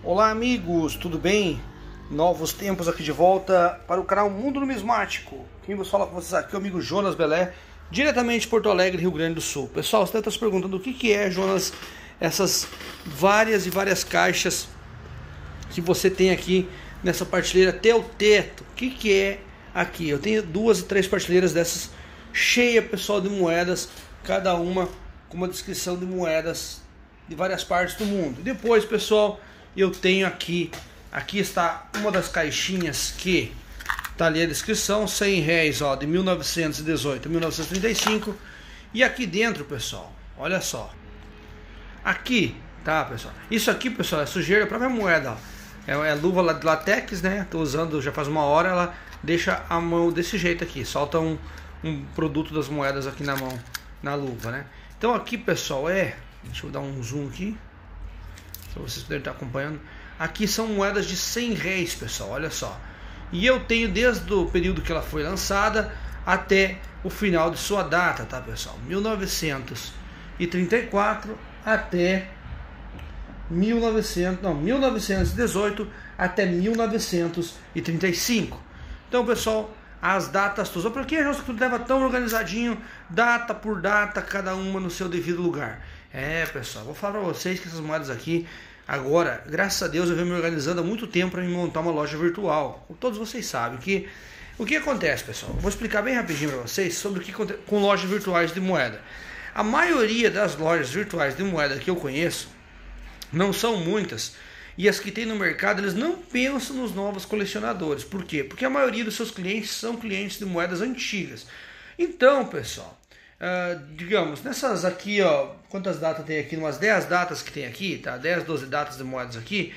Olá amigos, tudo bem? Novos tempos aqui de volta para o canal Mundo Numismático. Quem vos fala com vocês aqui é o amigo Jonas Belé, diretamente de Porto Alegre, Rio Grande do Sul. Pessoal, você deve estar se perguntando o que é, Jonas, essas várias e várias caixas que você tem aqui nessa prateleira até o teto. O que é aqui? Eu tenho 2 ou 3 prateleiras dessas cheia, pessoal, de moedas, cada uma com uma descrição de moedas de várias partes do mundo. Depois, pessoal, eu tenho aqui está uma das caixinhas que tá ali a descrição, R$100, ó, de 1918 a 1935. E aqui dentro, pessoal, olha só. Aqui, tá, pessoal? Isso aqui, pessoal, é sujeira da própria moeda, ó. É luva de latex, né? Tô usando já faz uma hora, ela deixa a mão desse jeito aqui. Solta um produto das moedas aqui na mão, na luva, né? Então aqui, pessoal, deixa eu dar um zoom aqui para vocês poderem estar acompanhando. Aqui são moedas de R$100, pessoal, olha só. E eu tenho desde o período que ela foi lançada até o final de sua data, tá, pessoal? 1934 até 1918 até 1935. Então, pessoal, as datas todas. Por que tudo leva tão organizadinho, data por data, cada uma no seu devido lugar? Pessoal, vou falar para vocês que essas moedas aqui, agora, graças a Deus, eu venho me organizando há muito tempo para me montar uma loja virtual. Todos vocês sabem que o que acontece, pessoal. Eu vou explicar bem rapidinho para vocês sobre o que acontece com lojas virtuais de moeda. A maioria das lojas virtuais de moeda que eu conheço, não são muitas, e as que tem no mercado, eles não pensam nos novos colecionadores. Por quê? Porque a maioria dos seus clientes são clientes de moedas antigas. Então, pessoal, digamos, nessas aqui, ó, quantas datas tem aqui? Umas 10 datas que tem aqui, tá? 10, 12 datas de moedas aqui.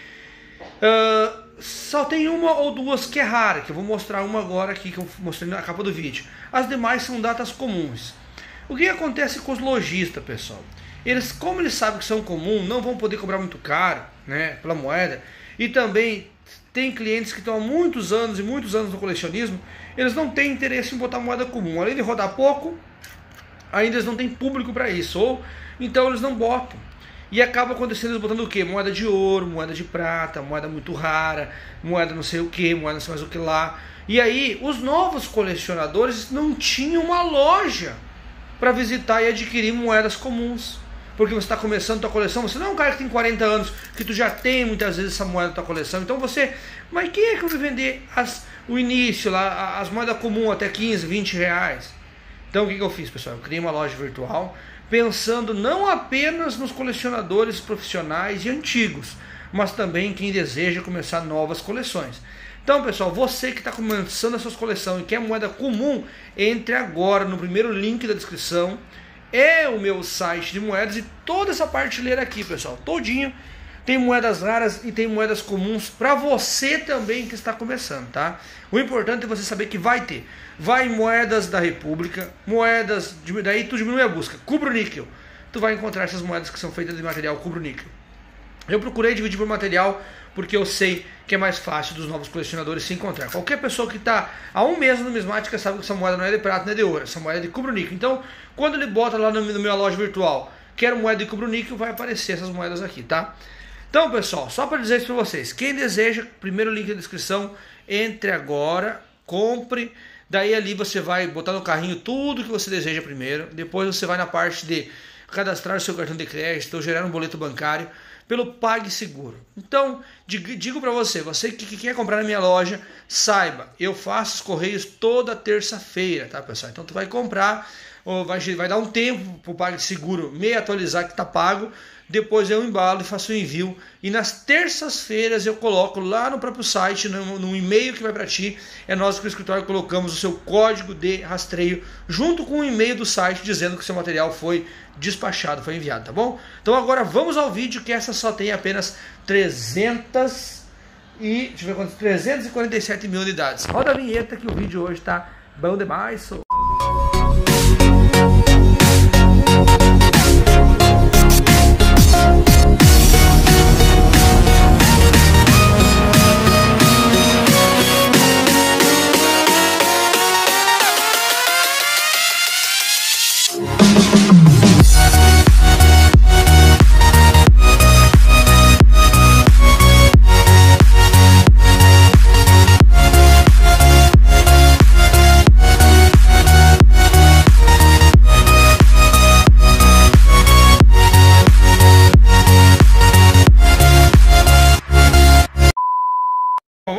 Só tem uma ou duas que é rara, que eu vou mostrar uma agora aqui, que eu mostrei na capa do vídeo. As demais são datas comuns. O que acontece com os lojistas, pessoal? Como eles sabem que são comuns, não vão poder cobrar muito caro, né, pela moeda. E também tem clientes que estão há muitos anos e muitos anos no colecionismo, eles não têm interesse em botar moeda comum. Além de rodar pouco, ainda eles não têm público para isso, ou então eles não botam. E acaba acontecendo eles botando o que? Moeda de ouro, moeda de prata, moeda muito rara, moeda não sei o que, moeda não sei mais o que lá. E aí os novos colecionadores não tinham uma loja para visitar e adquirir moedas comuns. Porque você está começando a tua coleção, você não é um cara que tem 40 anos, que tu já tem muitas vezes essa moeda na tua coleção. Então você, mas quem é que vai vender o início lá, as moedas comuns até 15, 20 reais? Então o que eu fiz, pessoal? Eu criei uma loja virtual pensando não apenas nos colecionadores profissionais e antigos, mas também quem deseja começar novas coleções. Então, pessoal, você que está começando a sua coleção e quer moeda comum, entre agora no primeiro link da descrição. É o meu site de moedas e toda essa prateleira aqui, pessoal, todinho tem moedas raras e tem moedas comuns para você também que está começando, tá? O importante é você saber que vai moedas da República, moedas, daí tu diminui a busca, Cubro-níquel, tu vai encontrar essas moedas que são feitas de material Cubro-níquel. Eu procurei dividir por material porque eu sei que é mais fácil dos novos colecionadores se encontrar. Qualquer pessoa que está há um mês no numismática sabe que essa moeda não é de prata, não é de ouro, essa moeda é de Cubro-níquel. Então, quando ele bota lá no minha loja virtual, quero moeda de Cubro-níquel, vai aparecer essas moedas aqui, tá? Então, pessoal, só para dizer isso para vocês, quem deseja, primeiro link na descrição, entre agora, compre, daí ali você vai botar no carrinho tudo que você deseja primeiro, depois você vai na parte de cadastrar o seu cartão de crédito ou gerar um boleto bancário pelo PagSeguro. Então, digo para você que quer comprar na minha loja, saiba, eu faço os correios toda terça-feira, tá, pessoal? Então tu vai comprar, ou vai dar um tempo para o PagSeguro me atualizar que está pago, depois eu embalo e faço o envio, e nas terças-feiras eu coloco lá no próprio site, no e-mail que vai para ti, nós que o escritório colocamos o seu código de rastreio, junto com o e-mail do site, dizendo que o seu material foi despachado, foi enviado, tá bom? Então agora vamos ao vídeo, que essa só tem apenas 347 mil unidades. Roda a vinheta que o vídeo hoje tá bom demais.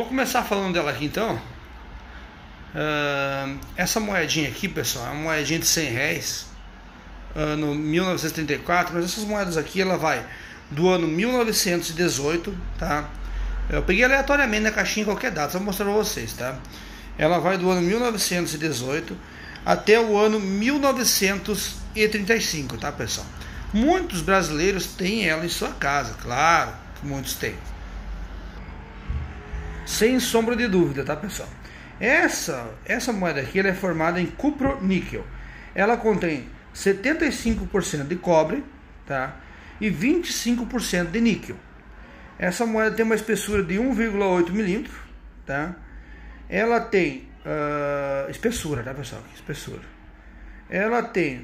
começar falando dela aqui então. Essa moedinha aqui, pessoal, é uma moedinha de 100 reais, ano 1934, mas essas moedas aqui, ela vai do ano 1918, tá? Eu peguei aleatoriamente na caixinha qualquer data, só vou mostrar pra vocês, tá? Ela vai do ano 1918 até o ano 1935, tá, pessoal? Muitos brasileiros têm ela em sua casa, claro que muitos têm. Sem sombra de dúvida, tá, pessoal? Essa moeda aqui, ela é formada em cupro-níquel. Ela contém 75% de cobre, tá? E 25% de níquel. Essa moeda tem uma espessura de 1,8 milímetros, tá? Ela tem espessura, tá, pessoal? Espessura. Ela tem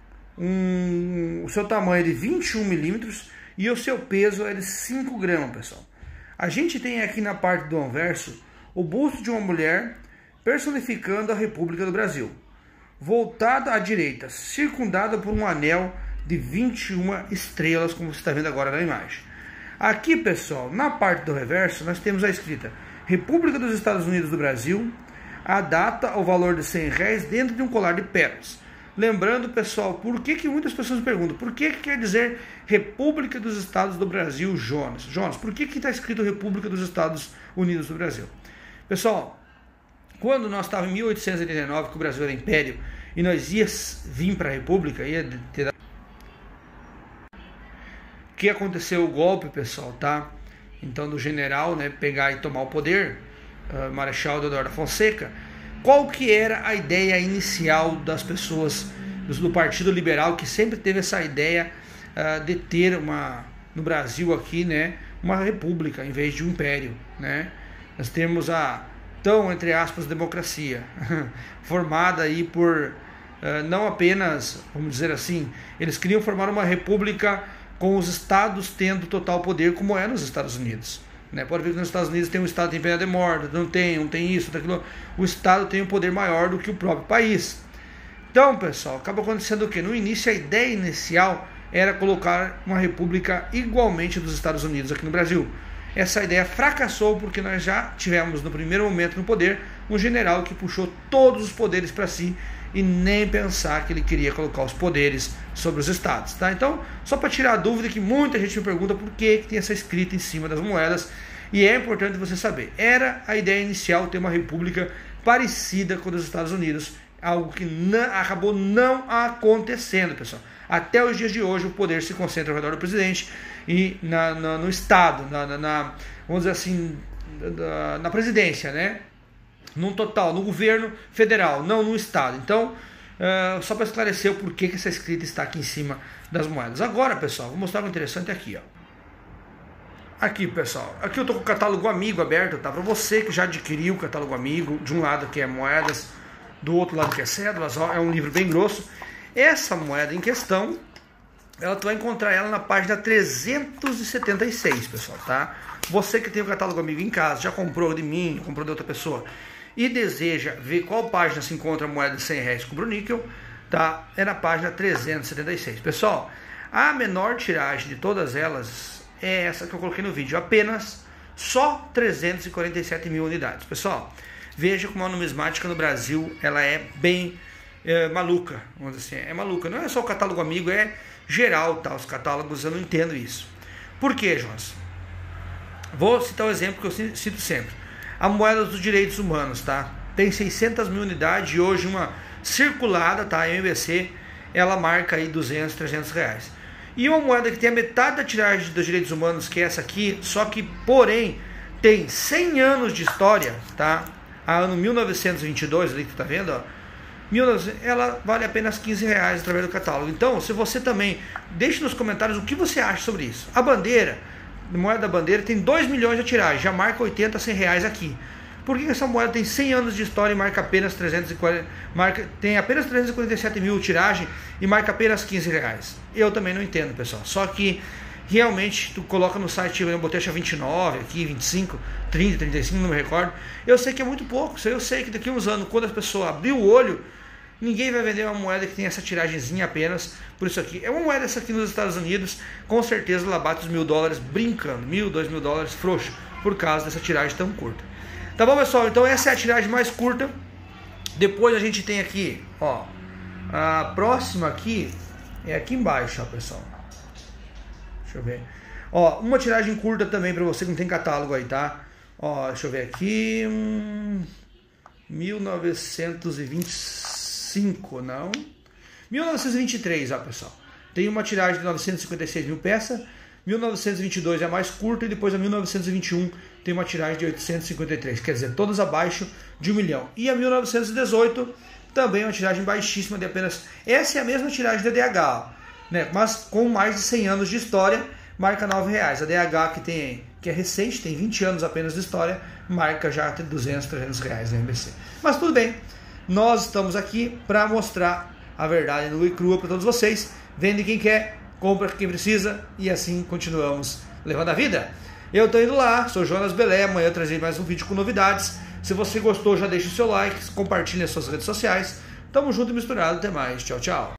o seu tamanho é de 21 milímetros e o seu peso é de 5 gramas, pessoal. A gente tem aqui na parte do anverso o busto de uma mulher personificando a República do Brasil, voltada à direita, circundada por um anel de 21 estrelas, como você está vendo agora na imagem. Aqui, pessoal, na parte do reverso, nós temos a escrita República dos Estados Unidos do Brasil, a data, o valor de 100 reais dentro de um colar de pérolas. Lembrando, pessoal, por que muitas pessoas me perguntam, por que quer dizer República dos Estados do Brasil, Jonas? Jonas, por que está escrito República dos Estados Unidos do Brasil? Pessoal, quando nós estávamos em 1889, que o Brasil era império, e nós íamos vir para a República, que aconteceu o golpe, pessoal, tá? Então, do general, né, pegar e tomar o poder, Marechal Deodoro da Fonseca. Qual que era a ideia inicial das pessoas do Partido Liberal, que sempre teve essa ideia de ter no Brasil aqui, né, uma república em vez de um império, né? Nós temos a tão, entre aspas, democracia, formada aí por não apenas, vamos dizer assim, eles queriam formar uma república com os estados tendo total poder, como é nos Estados Unidos. Né? Pode ver que nos Estados Unidos tem um estado que tem pena de morte, não tem isso, tem aquilo. O estado tem um poder maior do que o próprio país. Então, pessoal, acaba acontecendo o quê? No início, a ideia inicial era colocar uma república igualmente dos Estados Unidos aqui no Brasil. Essa ideia fracassou porque nós já tivemos no primeiro momento no poder um general que puxou todos os poderes para si e nem pensar que ele queria colocar os poderes sobre os estados, tá? Então, só para tirar a dúvida, que muita gente me pergunta por que tem essa escrita em cima das moedas, e é importante você saber, era a ideia inicial ter uma república parecida com a dos Estados Unidos, algo que acabou não acontecendo, pessoal. Até os dias de hoje o poder se concentra ao redor do presidente e no estado, vamos dizer assim, na presidência, né? No total, no governo federal, não no estado. Então, só para esclarecer o porquê que essa escrita está aqui em cima das moedas. Agora, pessoal, vou mostrar o interessante aqui, ó. Aqui, pessoal, aqui eu estou com o catálogo amigo aberto, tá? Para você que já adquiriu o catálogo amigo, de um lado que é moedas, do outro lado que é cédulas, ó, é um livro bem grosso. Essa moeda em questão, tu vai encontrar ela na página 376, pessoal, tá? Você que tem o catálogo amigo em casa, já comprou de mim, comprou de outra pessoa, e deseja ver qual página se encontra a moeda de 100 reais cupro-níquel, tá? É na página 376. Pessoal, a menor tiragem de todas elas é essa que eu coloquei no vídeo, apenas só 347 mil unidades. Pessoal, veja como a numismática no Brasil, ela é bem maluca, vamos dizer assim, é maluca. Não é só o catálogo amigo, é geral, tá? Os catálogos, eu não entendo isso. Por quê, Jonas? Vou citar um exemplo que eu cito sempre. A moeda dos direitos humanos, tá? Tem 600 mil unidades e hoje uma circulada, tá? A MBC, ela marca aí 200, 300 reais. E uma moeda que tem a metade da tiragem dos direitos humanos, que é essa aqui, só que, porém, tem 100 anos de história, tá? A ano 1922, ali que tu tá vendo, ó. Ela vale apenas 15 reais através do catálogo. Então, se você também, deixe nos comentários o que você acha sobre isso. A bandeira, a moeda da bandeira tem 2 milhões de tiragem, já marca 80, 100 reais aqui. Por que essa moeda tem 100 anos de história e marca apenas 340, tem apenas 347 mil tiragem e marca apenas 15 reais? Eu também não entendo, pessoal. Só que realmente tu coloca no site, eu botei a 29 aqui, 25, 30, 35, não me recordo. Eu sei que é muito pouco. Eu sei que daqui a uns anos, quando a pessoa abrir o olho, ninguém vai vender uma moeda que tem essa tiragemzinha apenas por isso aqui. É uma moeda essa aqui nos Estados Unidos, com certeza ela bate os $1.000 brincando, $1.000, $2.000 frouxo, por causa dessa tiragem tão curta. Tá bom, pessoal? Então essa é a tiragem mais curta. Depois a gente tem aqui, ó, a próxima aqui é aqui embaixo, ó, pessoal. Deixa eu ver. Ó, uma tiragem curta também para você que não tem catálogo aí, tá? Ó, deixa eu ver aqui. 1925, não. 1923, ó, pessoal. Tem uma tiragem de 956 mil peças. 1922 é a mais curta e depois a 1921 tem uma tiragem de 853. Quer dizer, todas abaixo de 1 milhão. E a 1918 também é uma tiragem baixíssima de apenas... Essa é a mesma tiragem da DH, né? Mas com mais de 100 anos de história, marca R$9. A DH que é recente, tem 20 anos apenas de história, marca já R$200, R$300 na MBC. Mas tudo bem, nós estamos aqui para mostrar a verdade nua e crua para todos vocês. Vende quem quer, compra quem precisa e assim continuamos levando a vida. Eu tô indo lá, sou Jonas Belé, amanhã eu trazei mais um vídeo com novidades. Se você gostou, já deixa o seu like, compartilhe nas suas redes sociais. Tamo junto e misturado, até mais, tchau, tchau.